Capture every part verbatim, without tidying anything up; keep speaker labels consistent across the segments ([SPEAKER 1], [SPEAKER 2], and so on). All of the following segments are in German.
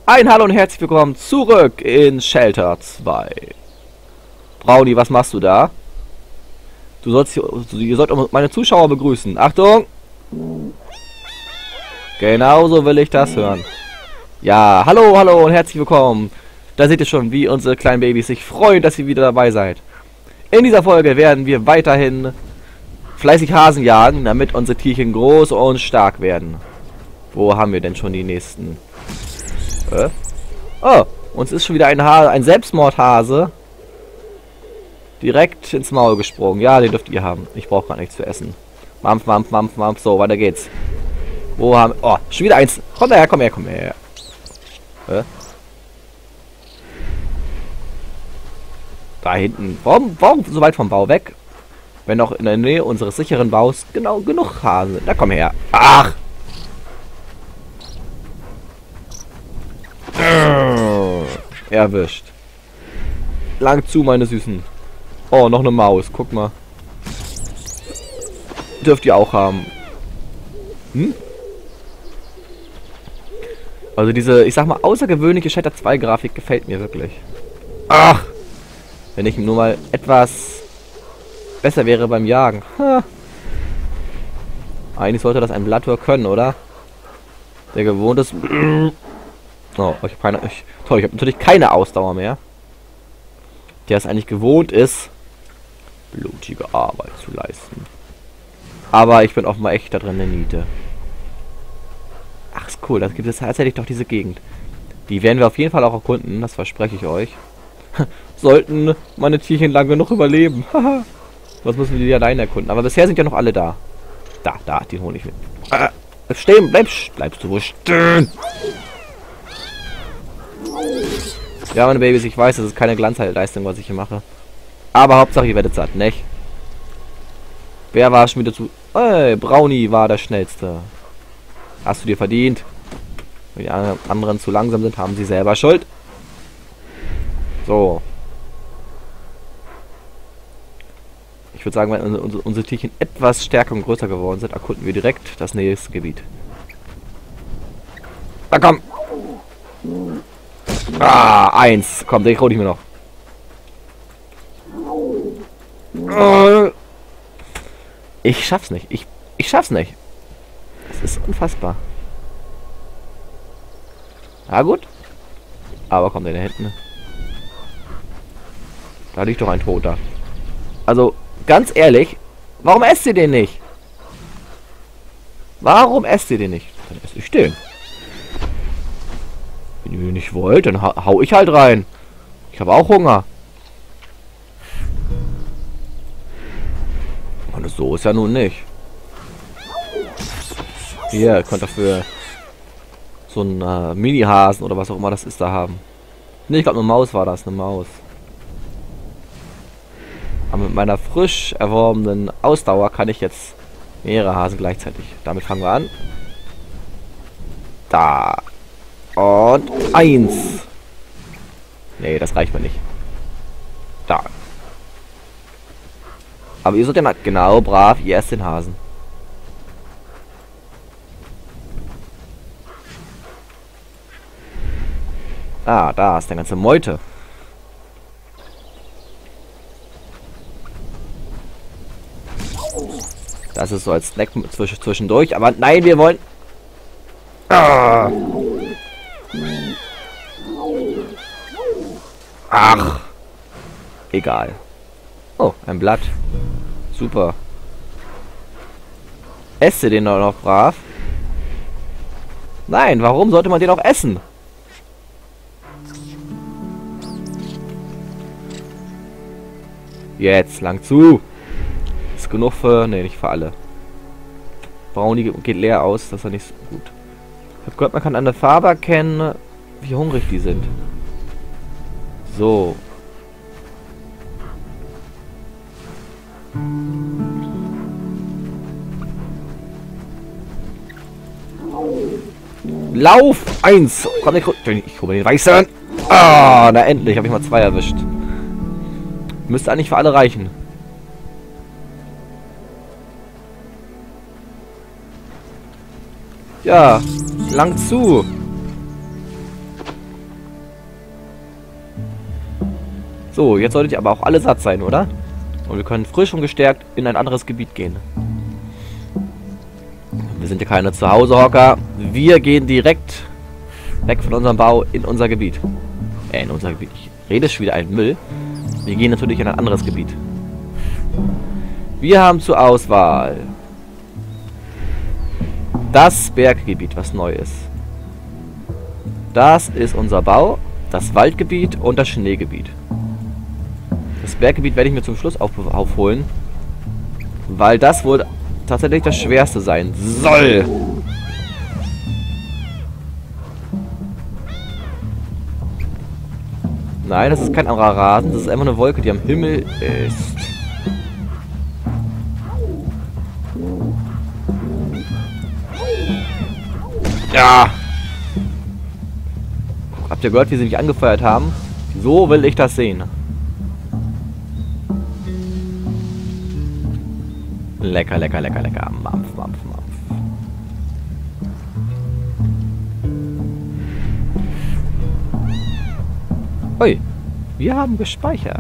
[SPEAKER 1] Ein Hallo und herzlich willkommen zurück in Shelter zwei. Brownie, was machst du da? Du sollst hier, ihr sollt meine Zuschauer begrüßen. Achtung! Genauso will ich das hören. Ja, hallo, hallo und herzlich willkommen. Da seht ihr schon, wie unsere kleinen Babys sich freuen, dass ihr wieder dabei seid. In dieser Folge werden wir weiterhin fleißig Hasen jagen, damit unsere Tierchen groß und stark werden. Wo haben wir denn schon die nächsten? Äh? Oh, uns ist schon wieder ein, ha ein Selbstmordhase direkt ins Maul gesprungen. Ja, den dürft ihr haben. Ich brauche gar nichts zu essen. Mampf, mampf, mampf, mampf. So, weiter geht's. Wo haben... Oh, schon wieder eins. Komm her, komm her, komm her. Äh? Da hinten. Warum, warum so weit vom Bau weg? Wenn auch in der Nähe unseres sicheren Baus genau genug Hasen sind. Na komm her. Ach! Erwischt. Lang zu, meine Süßen. Oh, noch eine Maus. Guck mal. Dürft ihr auch haben. Hm? Also diese, ich sag mal, außergewöhnliche Shelter zwei Grafik gefällt mir wirklich. Ach! Wenn ich nur mal etwas besser wäre beim Jagen. Ha. Eigentlich sollte das ein Blatttor können, oder? Der gewohnt ist... Oh, ich habe keine... Ich, toll, ich habe natürlich keine Ausdauer mehr. Der es eigentlich gewohnt ist, blutige Arbeit zu leisten. Aber ich bin auch mal echt da drin in der Niete. Ach, ist cool. Das gibt es tatsächlich doch diese Gegend. Die werden wir auf jeden Fall auch erkunden, das verspreche ich euch. Sollten meine Tierchen lang genug überleben. Sonst müssen wir die alleine erkunden. Aber bisher sind ja noch alle da. Da, da, die hole ich mit. Ah, stehen, bleib, bleibst du wohl stehen. Ja, meine Babys, ich weiß, das ist keine Glanzleistung, was ich hier mache. Aber Hauptsache, ihr werdet satt, nicht? Wer war schon wieder zu... Hey, Brownie war der Schnellste. Hast du dir verdient. Wenn die anderen zu langsam sind, haben sie selber Schuld. So. Ich würde sagen, wenn unsere, unsere Tierchen etwas stärker und größer geworden sind, erkunden wir direkt das nächste Gebiet. Na komm! Ah, eins. Komm, den hole ich mir noch. Ich schaff's nicht. Ich, ich schaff's nicht. Das ist unfassbar. Na gut. Aber komm, der da hinten. Da liegt doch ein Toter. Also, ganz ehrlich, warum esst ihr den nicht? Warum esst ihr den nicht? Dann esse ich den. Wenn ihr nicht wollt, dann ha hau ich halt rein. Ich habe auch Hunger. Und so ist ja nun nicht. Hier, könnt ihr für so einen äh, Mini-Hasen oder was auch immer das ist da haben. Ne, ich glaube, eine Maus war das, eine Maus. Aber mit meiner frisch erworbenen Ausdauer kann ich jetzt mehrere Hasen gleichzeitig. Damit fangen wir an. Da. Und eins. Nee, das reicht mir nicht. Da. Aber ihr sollt ja genau, brav, ihr esst den Hasen. Ah, da ist der ganze Meute. Das ist so als Snack zwisch zwischendurch. Aber nein, wir wollen... Ah. Ach. Egal. Oh, ein Blatt. Super. Esst ihr den doch noch brav? Nein, warum sollte man den auch essen? Jetzt, lang zu. Ist genug für... Ne, nicht für alle. Brownie geht leer aus, das ist ja nicht so gut. Ich habe gehört, man kann an der Farbe erkennen, wie hungrig die sind. So. Lauf! Eins! Komm, ich, ich hole den Weißen! Ah, na endlich, habe ich mal zwei erwischt. Müsste eigentlich für alle reichen. Ja, lang zu. So, jetzt solltet ihr aber auch alle satt sein, oder? Und wir können frisch und gestärkt in ein anderes Gebiet gehen. Wir sind ja keine Zuhausehocker. Wir gehen direkt weg von unserem Bau in unser Gebiet. Äh, in unser Gebiet. Ich rede schon wieder einen Müll. Wir gehen natürlich in ein anderes Gebiet. Wir haben zur Auswahl das Berggebiet, was neu ist. Das ist unser Bau, das Waldgebiet und das Schneegebiet. Das Berggebiet werde ich mir zum Schluss auf aufholen, weil das wohl tatsächlich das Schwerste sein soll. Nein, das ist kein anderer Rasen, das ist einfach eine Wolke, die am Himmel ist. Ja! Habt ihr gehört, wie sie mich angefeuert haben? So will ich das sehen. Lecker, lecker, lecker, lecker. Mampf, mampf, mampf. Ui, wir haben gespeichert.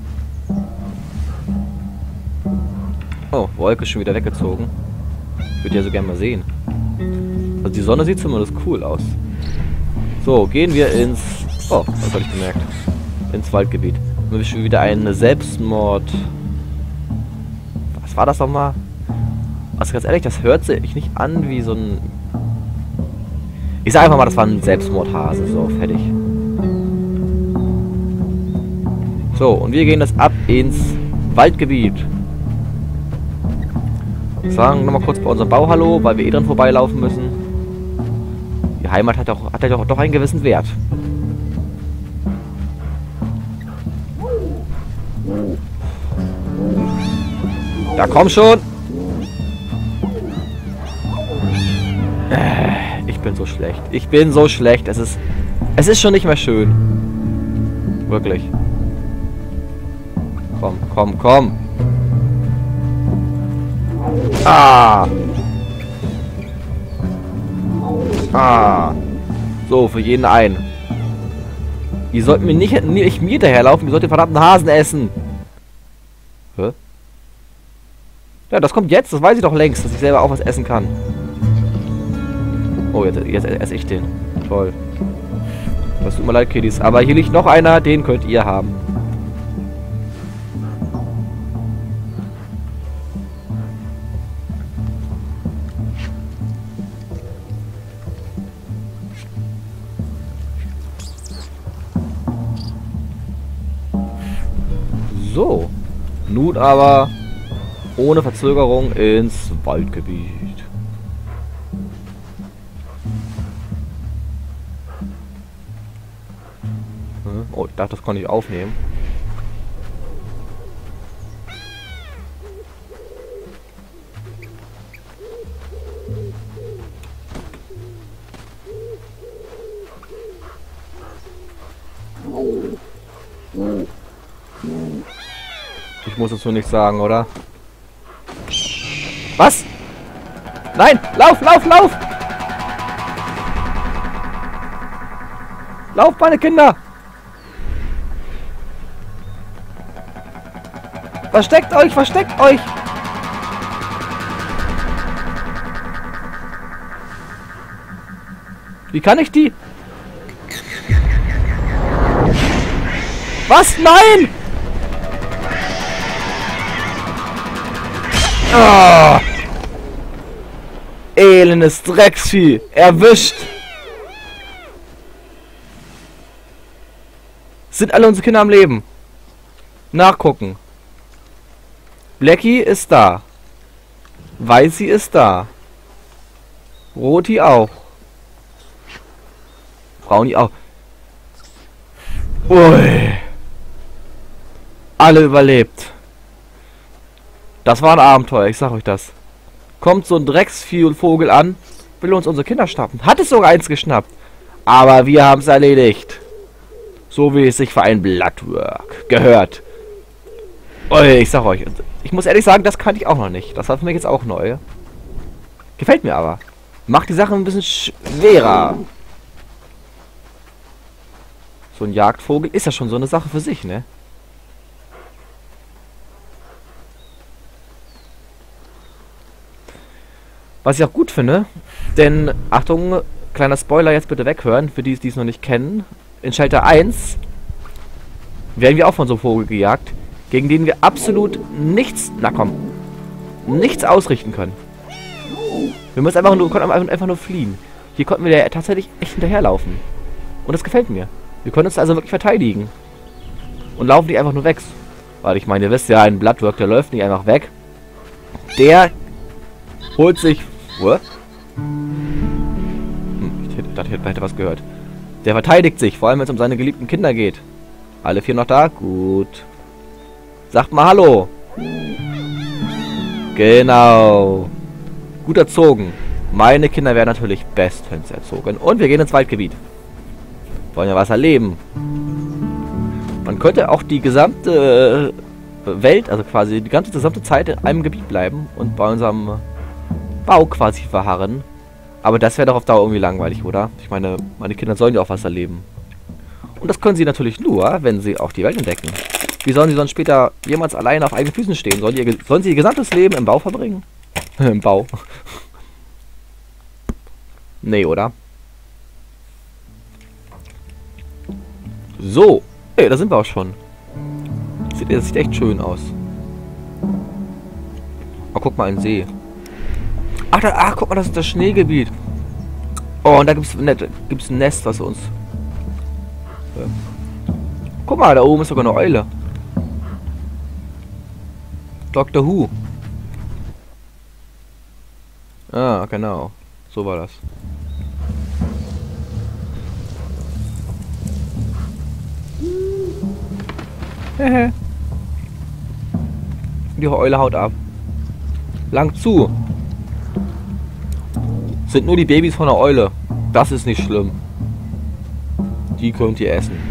[SPEAKER 1] Oh, Wolke ist schon wieder weggezogen. Ich würde ja so gerne mal sehen. Also die Sonne sieht zumindest cool aus. So, gehen wir ins... Oh, das habe ich gemerkt. Ins Waldgebiet. Haben wir schon wieder einen Selbstmord... Was war das nochmal? Also ganz ehrlich, das hört sich nicht an wie so ein... Ich sag einfach mal, das war ein Selbstmordhase. So, fertig. So, und wir gehen das ab ins Waldgebiet. Sagen nochmal kurz bei unserem Bau Hallo, weil wir eh dran vorbeilaufen müssen. Die Heimat hat doch, hat ja doch, doch einen gewissen Wert. Da komm schon! Ich bin so schlecht. Ich bin so schlecht. Es ist. Es ist schon nicht mehr schön. Wirklich. Komm, komm, komm. Ah! Ah! So, für jeden ein. Ihr sollt mir nicht, nicht mir daherlaufen, ihr sollt den verdammten Hasen essen. Hä? Ja, das kommt jetzt, das weiß ich doch längst, dass ich selber auch was essen kann. Oh, jetzt, jetzt esse ich den. Toll. Das tut mir leid, Kiddies. Aber hier liegt noch einer, den könnt ihr haben. So. Nun aber ohne Verzögerung ins Waldgebiet. Oh, ich dachte, das konnte ich aufnehmen. Ich muss dazu nichts sagen, oder? Was? Nein! Lauf, lauf, lauf! Lauf, meine Kinder! Versteckt euch, versteckt euch! Wie kann ich die? Was? Nein! Oh. Elendes Drecksvieh! Erwischt! Sind alle unsere Kinder am Leben? Nachgucken. Blackie ist da. Weißi ist da. Roti auch. Brownie auch. Ui. Alle überlebt. Das war ein Abenteuer, ich sag euch das. Kommt so ein Drecksvogel an, will uns unsere Kinder schnappen. Hat es sogar eins geschnappt. Aber wir haben es erledigt. So wie es sich für ein Bloodwork gehört. Ui, ich sag euch, ich muss ehrlich sagen, das kannte ich auch noch nicht. Das war für mich jetzt auch neu. Gefällt mir aber. Macht die Sache ein bisschen schwerer. So ein Jagdvogel ist ja schon so eine Sache für sich, ne? Was ich auch gut finde, denn, Achtung, kleiner Spoiler, jetzt bitte weghören, für die, die es noch nicht kennen. In Shelter eins werden wir auch von so einem Vogel gejagt, gegen den wir absolut nichts, na komm, nichts ausrichten können. Wir müssen einfach nur, konnten einfach nur fliehen. Hier konnten wir ja tatsächlich echt hinterherlaufen. Und das gefällt mir. Wir können uns also wirklich verteidigen. Und laufen nicht einfach nur weg. Weil ich meine, ihr wisst ja, ein Bloodwork, der läuft nicht einfach weg. Der holt sich... What? Hm, ich dachte, ich hätte was gehört. Der verteidigt sich, vor allem wenn es um seine geliebten Kinder geht. Alle vier noch da? Gut. Sagt mal Hallo. Genau. Gut erzogen. Meine Kinder werden natürlich bestens erzogen. Und wir gehen ins Waldgebiet. Wollen ja was erleben. Man könnte auch die gesamte Welt, also quasi die ganze gesamte Zeit in einem Gebiet bleiben und bei unserem Bau quasi verharren. Aber das wäre doch auf Dauer irgendwie langweilig, oder? Ich meine, meine Kinder sollen ja auch was erleben. Und das können sie natürlich nur, wenn sie auch die Welt entdecken. Wie sollen sie sonst später jemals alleine auf eigenen Füßen stehen? Sollen, die, sollen sie ihr gesamtes Leben im Bau verbringen? Im Bau. Nee, oder? So. Hey, da sind wir auch schon. Sieht, das sieht echt schön aus. Oh, guck mal, ein See. Ach, da, ach, guck mal, das ist das Schneegebiet. Oh, und da gibt's, ne, gibt's ein Nest, was uns... Ja. Guck mal, da oben ist sogar eine Eule. Doktor Who. Ah, genau. So war das. Hehe. Die Eule haut ab. Lang zu. Sind nur die Babys von der Eule. Das ist nicht schlimm. Die könnt ihr essen.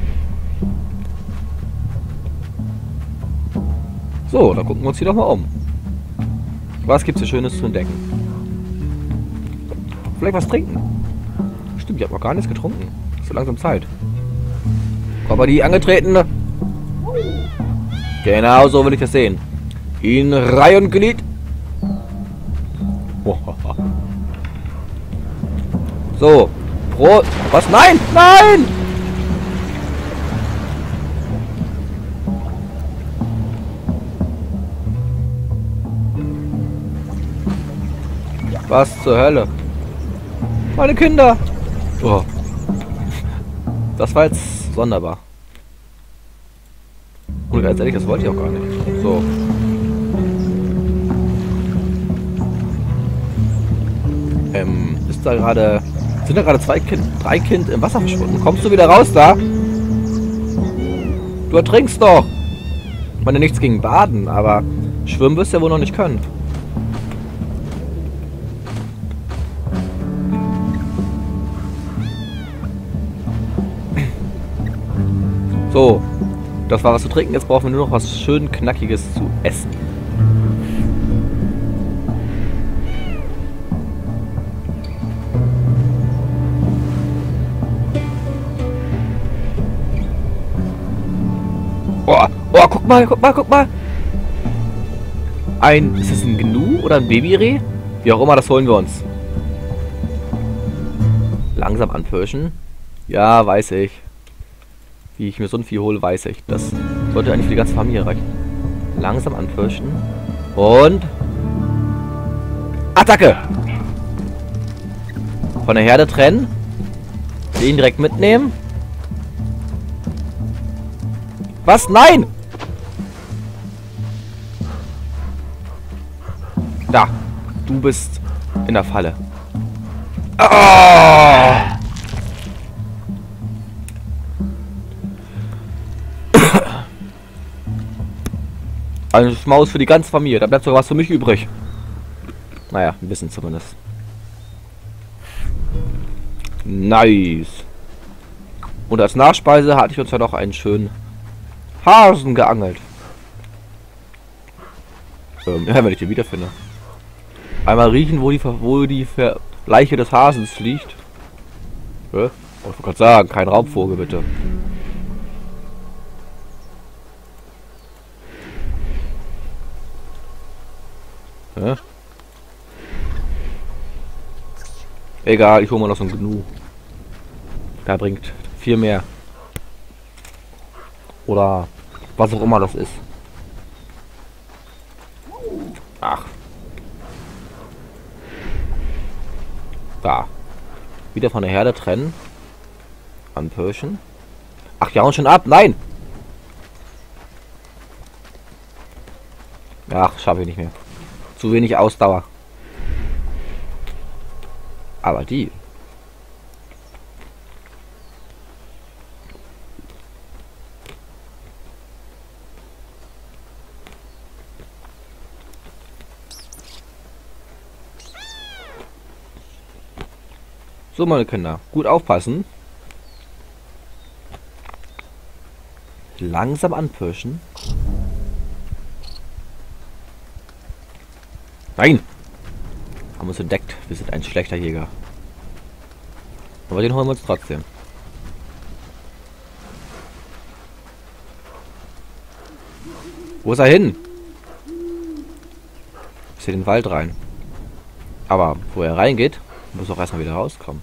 [SPEAKER 1] So, dann gucken wir uns hier doch mal um. Was gibt's hier Schönes zu entdecken? Vielleicht was trinken. Stimmt, ich habe noch gar nichts getrunken. Ist so langsam Zeit. Aber die angetreten. Genau so will ich das sehen. In Reihe und Glied. So. Pro. Was? Nein! Nein! Was zur Hölle? Meine Kinder! Oh. Das war jetzt sonderbar. Und ganz ehrlich, das wollte ich auch gar nicht. So. Ähm, ist da gerade... Sind da gerade zwei Kind, drei Kind im Wasser verschwunden? Kommst du wieder raus da? Du ertrinkst doch! Ich meine, nichts gegen Baden, aber schwimmen wirst du ja wohl noch nicht können. So, das war was zu trinken. Jetzt brauchen wir nur noch was schön Knackiges zu essen. Oh, oh, guck mal, guck mal, guck mal. Ein, ist das ein Gnu oder ein Babyreh? Wie auch immer, das holen wir uns. Langsam anpirschen. Ja, weiß ich. Wie ich mir so ein Vieh hole, weiß ich. Das sollte eigentlich für die ganze Familie reichen. Langsam anpirschen. Und... Attacke! Von der Herde trennen. Den direkt mitnehmen. Was? Nein! Da. Du bist in der Falle. Oh! Eine Maus für die ganze Familie. Da bleibt sogar was für mich übrig. Naja, ein bisschen zumindest. Nice. Und als Nachspeise hatte ich uns ja noch einen schönen Hasen geangelt. Ähm, ja, wenn ich den wiederfinde. Einmal riechen, wo die, wo die Leiche des Hasens liegt. Ja? Ich wollte gerade sagen, kein Raubvogel, bitte. Ja? Egal, ich hole mal noch so ein Gnu. Der bringt viel mehr. Oder was auch immer das ist. Ach. Da. Wieder von der Herde trennen. Anpirschen. Ach, die hauen schon ab. Nein! Ach, schaffe ich nicht mehr. Zu wenig Ausdauer. Aber die. So, meine Kinder, gut aufpassen. Langsam anpirschen. Nein! Haben uns entdeckt. Wir sind ein schlechter Jäger. Aber den holen wir uns trotzdem. Wo ist er hin? Ist hier in den Wald rein. Aber wo er reingeht, muss auch erstmal wieder rauskommen.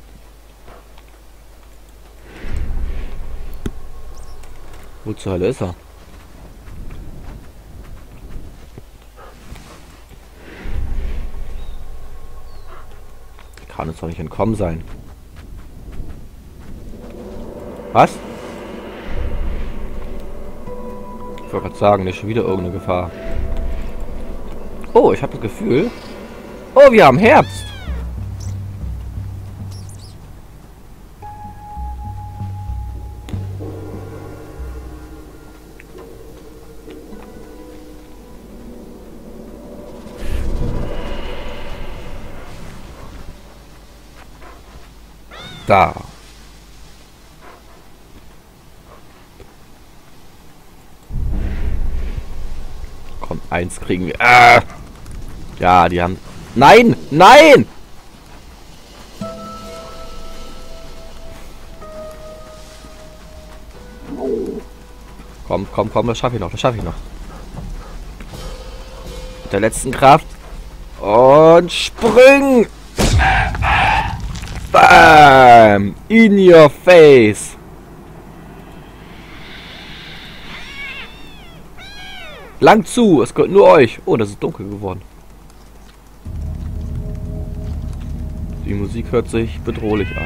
[SPEAKER 1] Wo zur Hölle ist er? Kann uns doch nicht entkommen sein. Was? Ich wollte gerade sagen, nicht schon wieder irgendeine Gefahr. Oh, ich habe das Gefühl. Oh, wir haben Herbst. Da. Komm, eins kriegen wir. Ah! Ja, die haben... Nein! Nein! Komm, komm, komm, das schaffe ich noch, das schaffe ich noch. Mit der letzten Kraft. Und spring! Bam! In your face! Lang zu, es gehört nur euch. Oh, das ist dunkel geworden. Die Musik hört sich bedrohlich an.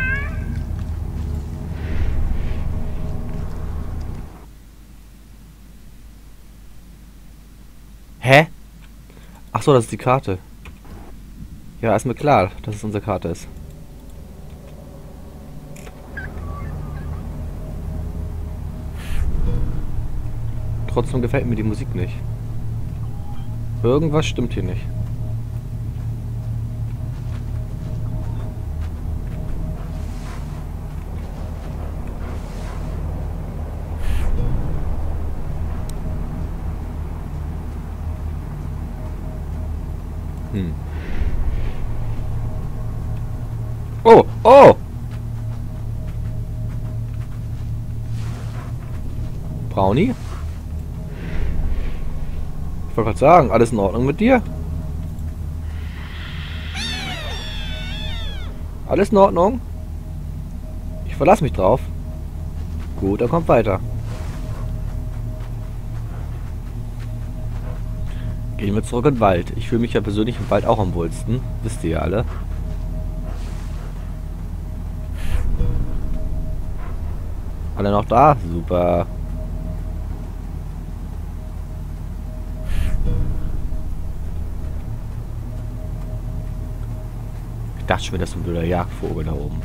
[SPEAKER 1] Hä? Ach so, das ist die Karte. Ja, ist mir klar, dass es unsere Karte ist. Trotzdem gefällt mir die Musik nicht. Irgendwas stimmt hier nicht. Hm. Oh, oh! Brownie? Ich wollte gerade sagen, alles in Ordnung mit dir? Alles in Ordnung? Ich verlasse mich drauf. Gut, dann kommt weiter. Gehen wir zurück in den Wald. Ich fühle mich ja persönlich im Wald auch am wohlsten. Wisst ihr ja alle. Alle noch da? Super. Ich dachte schon wieder, das ist ein blöder Jagdvogel da oben.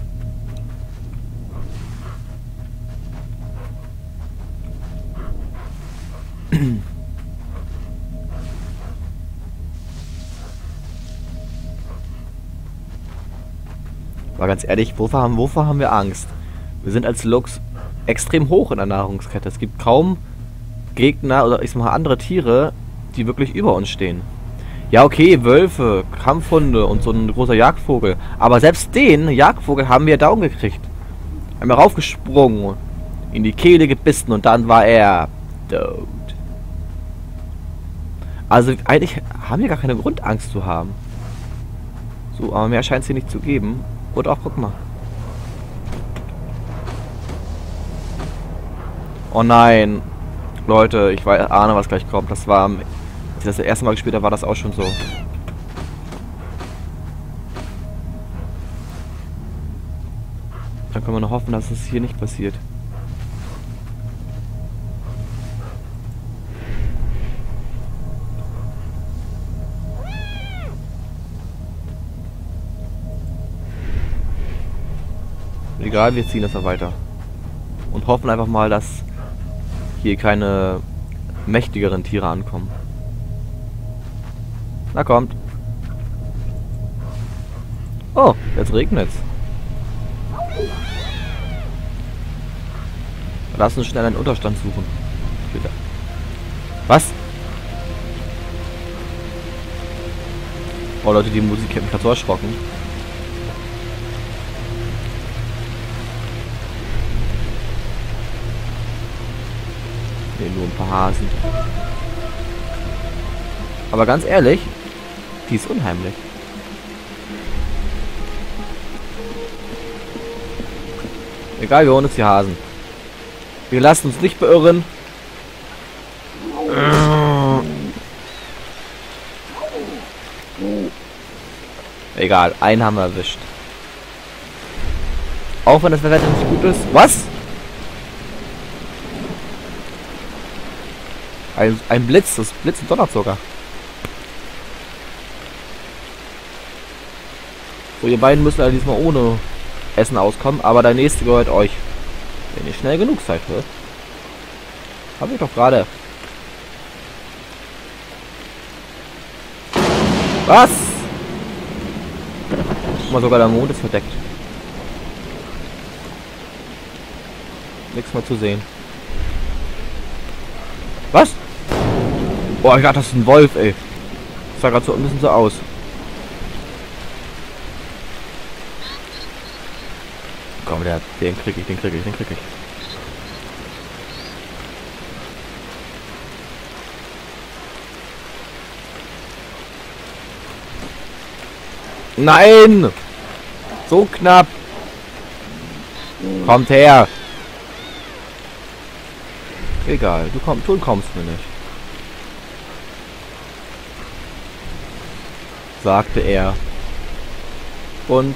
[SPEAKER 1] Aber ganz ehrlich, wovor haben, wovor haben wir Angst? Wir sind als Luchs extrem hoch in der Nahrungskette. Es gibt kaum Gegner oder ich sag mal andere Tiere, die wirklich über uns stehen. Ja, okay, Wölfe, Kampfhunde und so ein großer Jagdvogel. Aber selbst den Jagdvogel haben wir down gekriegt. Einmal raufgesprungen, in die Kehle gebissen und dann war er tot. Also eigentlich haben wir gar keine Grund, Angst zu haben. So, aber mehr scheint es hier nicht zu geben. kaputt. Ach, guck mal. Oh nein. Leute, ich weiß, ahne, was gleich kommt. Das war, als ich das, das erste Mal gespielt habe, war das auch schon so. Dann können wir nur hoffen, dass es hier nicht passiert. Egal, wir ziehen das mal weiter. Und hoffen einfach mal, dass hier keine mächtigeren Tiere ankommen. Na kommt. Oh, jetzt regnet's. Lass uns schnell einen Unterstand suchen. Bitte. Was? Oh Leute, die Musik hat mich gerade so erschrocken. Ne, nur ein paar Hasen. Aber ganz ehrlich, die ist unheimlich. Egal, wir holen uns die Hasen. Wir lassen uns nicht beirren. Egal, einen haben wir erwischt. Auch wenn das Wetter nicht gut ist. Was? Ein, ein Blitz, das Blitz und Donner sogar. So, ihr beiden müssen ja diesmal ohne Essen auskommen, aber der nächste gehört euch. Wenn ihr schnell genug seid, wird. Hab ich doch gerade. Was? Guck mal, sogar der Mond ist verdeckt. Nichts mehr zu sehen. Was? Boah, ich dachte, das ist ein Wolf, ey. Das sah gerade so ein bisschen so aus. Komm, der, den krieg ich, den krieg ich, den krieg ich. Nein! So knapp! Kommt her! Egal, du, komm, du kommst mir nicht. Sagte er. Und...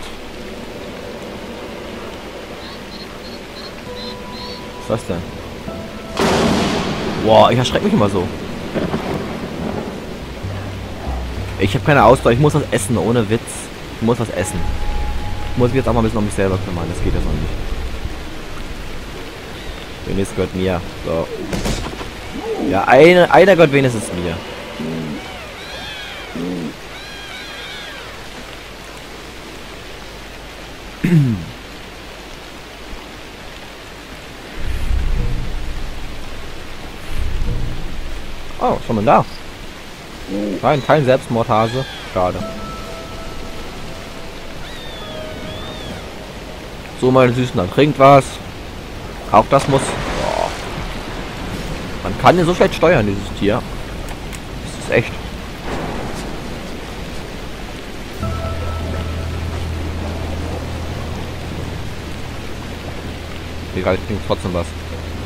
[SPEAKER 1] Was ist das denn? Boah, ich erschrecke mich immer so. Ich habe keine Ausdauer, ich muss was essen, ohne Witz. Ich muss was essen. Ich muss mich jetzt auch mal ein bisschen um mich selber kümmern, das geht ja so nicht. Der nächste gehört mir. So. Ja, eine, einer gehört wenigstens mir. Oh, schon mal da. Nein, kein Selbstmordhase. Schade. So, meine Süßen, dann trinkt was. Auch das muss... Oh. Man kann ja so schlecht steuern, dieses Tier. Das ist echt. Egal, ich trinke trotzdem was.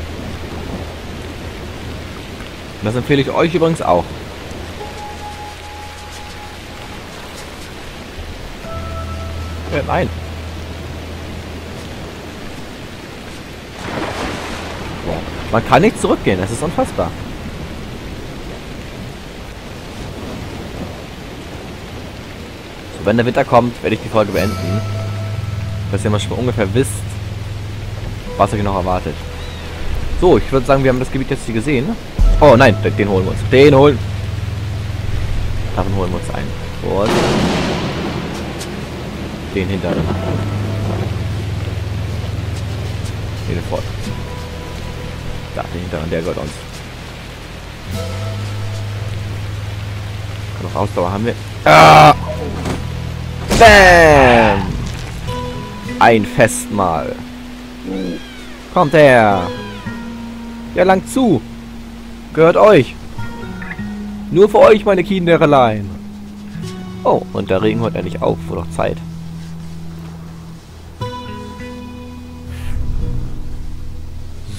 [SPEAKER 1] Und das empfehle ich euch übrigens auch. Ja, nein. Man kann nicht zurückgehen, das ist unfassbar. So, wenn der Winter kommt, werde ich die Folge beenden. Dass ihr mal schon ungefähr wisst, was euch noch erwartet. So, ich würde sagen, wir haben das Gebiet jetzt hier gesehen. Oh nein, den, den holen wir uns. Den holen. Davon holen wir uns ein. Und den hinteren. Den vor. Da, den hinteren, der gehört uns. Noch Ausdauer haben wir. Ah! Bam! Ein Festmahl. Kommt her. Ja, lang zu. Gehört euch. Nur für euch, meine Kinder, allein. Oh, und der Regen hört endlich auf. Wurde doch Zeit. Dann lassen wir uns mal ein bisschen um mich selber kümmern. Das geht ja so nicht. Der nächste gehört mir. So, ich würde sagen, wir haben das Gebiet jetzt hier gesehen. Oh nein, den, den holen wir uns ein. Und den hinteren. Der gehört uns. Kommt her. Ja, lang zu. Gehört euch. Nur für euch, meine Kinder allein. Oh, und der Regen hört endlich auf, wo doch Zeit.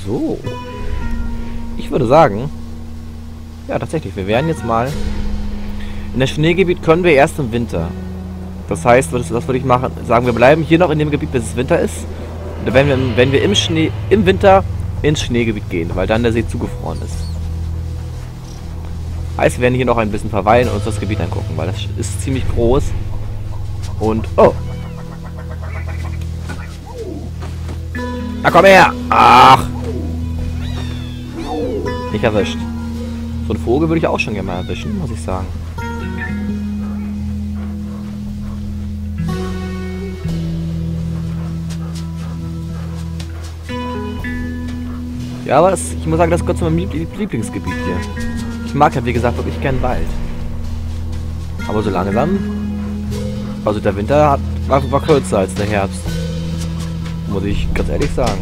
[SPEAKER 1] So. Ich würde sagen... Ja, tatsächlich. Wir werden jetzt mal... In das Schneegebiet können wir erst im Winter. Das heißt, das, das würde ich machen. Sagen, wir bleiben hier noch in dem Gebiet, bis es Winter ist. Und dann werden wir, wenn wir im Schnee, im Winter ins Schneegebiet gehen, weil dann der See zugefroren ist. Heißt, wir werden hier noch ein bisschen verweilen und uns das Gebiet angucken, weil das ist ziemlich groß. Und... Oh! Na komm her! Ach! Nicht erwischt. So einen Vogel würde ich auch schon gerne mal erwischen, muss ich sagen. Ja, aber das, ich muss sagen, das gehört zu meinem Lieblingsgebiet hier. Ich mag ja, wie gesagt, wirklich gern Wald. Aber so langsam... Also der Winter hat, war, war kürzer als der Herbst. Muss ich ganz ehrlich sagen.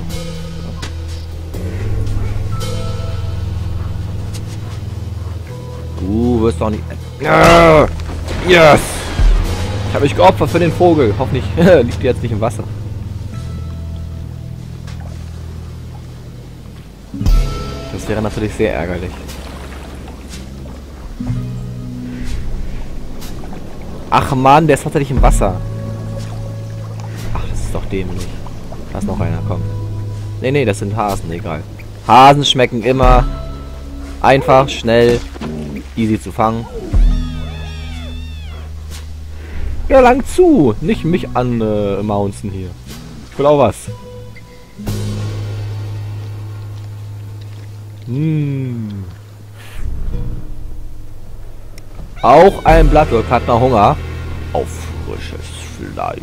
[SPEAKER 1] Du wirst doch nicht... Ah, yes! Ich habe mich geopfert für den Vogel. Hoffentlich liegt die jetzt nicht im Wasser. Das wäre natürlich sehr ärgerlich. Ach Mann, der ist tatsächlich im Wasser. Ach, das ist doch dämlich. Da ist noch einer, komm. Nee, nee, das sind Hasen, egal. Hasen schmecken immer einfach, schnell, easy zu fangen. Ja, lang zu! Nicht mich an äh, Mountain hier. Ich will auch was. Hm. Auch ein Blattwurm hat noch Hunger auf frisches Fleisch.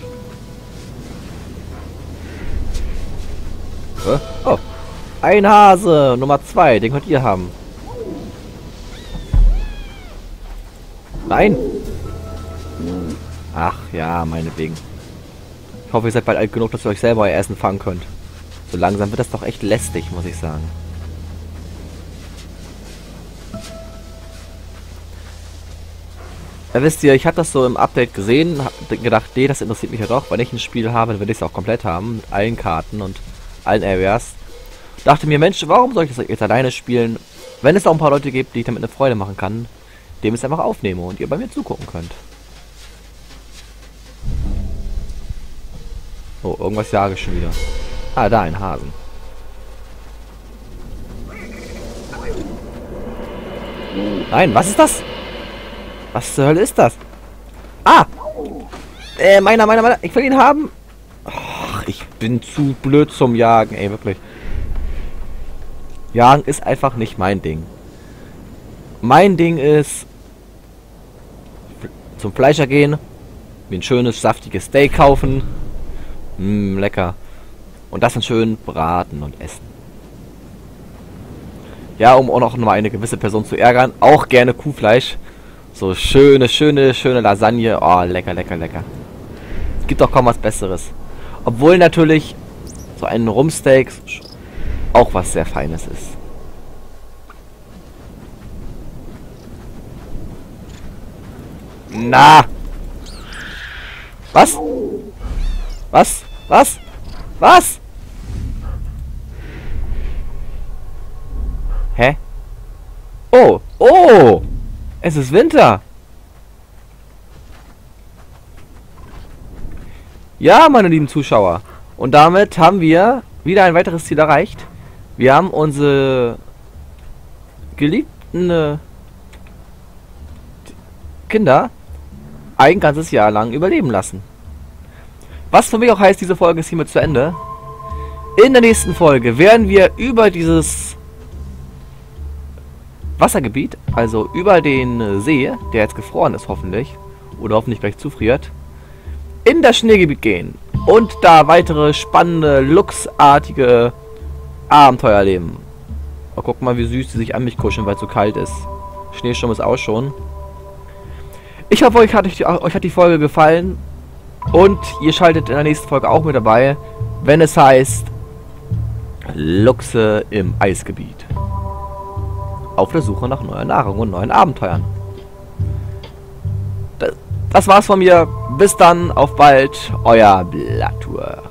[SPEAKER 1] Hä? Oh, ein Hase, Nummer zwei, den könnt ihr haben. Nein. Ach ja, meinetwegen. Ich hoffe, ihr seid bald alt genug, dass ihr euch selber euer Essen fangen könnt. So langsam wird das doch echt lästig, muss ich sagen. Ja, wisst ihr, ich habe das so im Update gesehen, hab gedacht, nee, das interessiert mich ja doch, weil ich ein Spiel habe, dann will ich es auch komplett haben, mit allen Karten und allen Areas. Dachte mir, Mensch, warum soll ich das jetzt alleine spielen, wenn es auch ein paar Leute gibt, die ich damit eine Freude machen kann, dem ich es einfach aufnehme und ihr bei mir zugucken könnt. Oh, irgendwas jage ich schon wieder. Ah, da, ein Hasen. Nein, was ist das? Was zur Hölle ist das? Ah! Äh, meiner, meiner, meiner. Ich will ihn haben. Ach, ich bin zu blöd zum Jagen, ey, wirklich. Jagen ist einfach nicht mein Ding. Mein Ding ist zum Fleischer gehen, mir ein schönes, saftiges Steak kaufen. Mmm, lecker. Und das dann schön braten und essen. Ja, um auch noch mal eine gewisse Person zu ärgern, auch gerne Kuhfleisch. So schöne, schöne, schöne Lasagne. Oh, lecker, lecker, lecker. Es gibt doch kaum was Besseres. Obwohl natürlich so ein Rumpsteak auch was sehr Feines ist. Na! Was? Was? Was? Was? Hä? Oh! Oh! Es ist Winter! Ja, meine lieben Zuschauer. Und damit haben wir wieder ein weiteres Ziel erreicht. Wir haben unsere geliebten äh, Kinder ein ganzes Jahr lang überleben lassen. Was für mich auch heißt, diese Folge ist hiermit zu Ende. In der nächsten Folge werden wir über dieses Wassergebiet, also über den See, der jetzt gefroren ist hoffentlich, oder hoffentlich gleich zufriert, in das Schneegebiet gehen und da weitere spannende, luchsartige Abenteuer erleben. Oh, guck mal, wie süß die sich an mich kuscheln, weil es so kalt ist. Schneesturm ist auch schon. Ich hoffe, euch hat, euch hat die Folge gefallen und ihr schaltet in der nächsten Folge auch mit dabei, wenn es heißt Luchse im Eisgebiet. Auf der Suche nach neuer Nahrung und neuen Abenteuern. Das, das war's von mir. Bis dann, auf bald, euer Blattwurm.